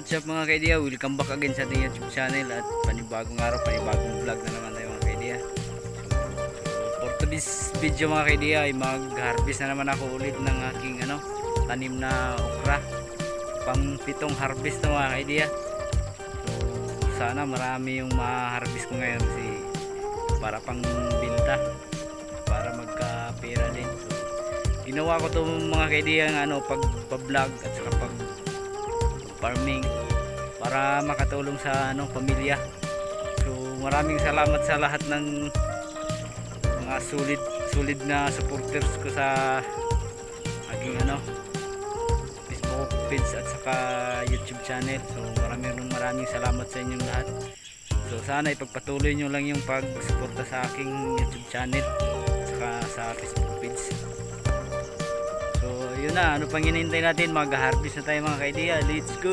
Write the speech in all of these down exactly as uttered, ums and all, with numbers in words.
What's up mga kaidiya, welcome back again sa ating YouTube channel at panibagong araw, panibagong vlog na naman tayo mga kaidiya. So for today's video mga kaidiya ay mag-harvest na naman ako ulit ng aking ano, tanim na okra. Pang pitong harvest na mga kaidiya. So sana marami yung ma-harvest ko ngayon kasi para pang binta, para magka-pera din. So ginawa ko to mga kaidiya ng ano, pag-vlog at saka pag farming para makatulong sa ano, pamilya. So maraming salamat sa lahat ng mga solid solid na supporters ko sa aking ano, Facebook page at saka YouTube channel. So maraming maraming salamat sa inyong lahat. So sana ipagpatuloy nyo lang yung pagsuporta sa aking YouTube channel at saka sa Facebook page. So yun na, ano pang hinihintay natin, mag-harvest na tayo mga kaidiya. Let's go!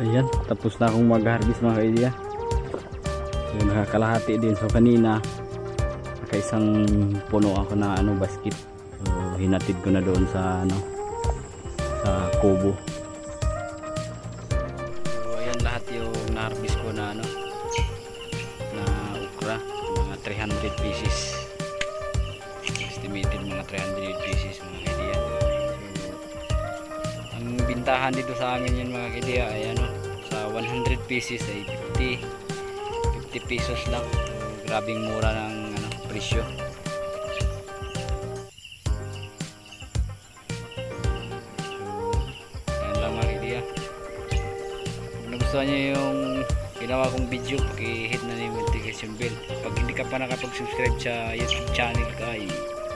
Ayan, tapos na akong mag-harvest mga ka-idea. So nakakalahati din. So kanina nakaisang puno ako na ano basket. So hinatid ko na doon sa ano sa kubo. So ayan lahat yung na-harvest ko na ano na okra, mga three hundred pieces. Estimated mga three hundred pieces mga ka-idea. So ang bintahan dito sa amin yan mga ka-idea ay ano sa one hundred pieces ay fifty pesos lang. So, grabing mura ng ano, presyo. So, yan lang mga idea. Kung nagustuhan nyo yung ginawa kong video, paki-hit na yung notification bell. Pag hindi ka pa nakapag-subscribe sa YouTube channel ka, ay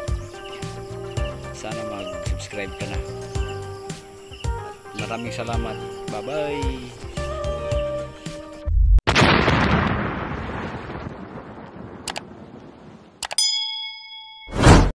sana mag-subscribe ka na. At maraming salamat. Bye bye.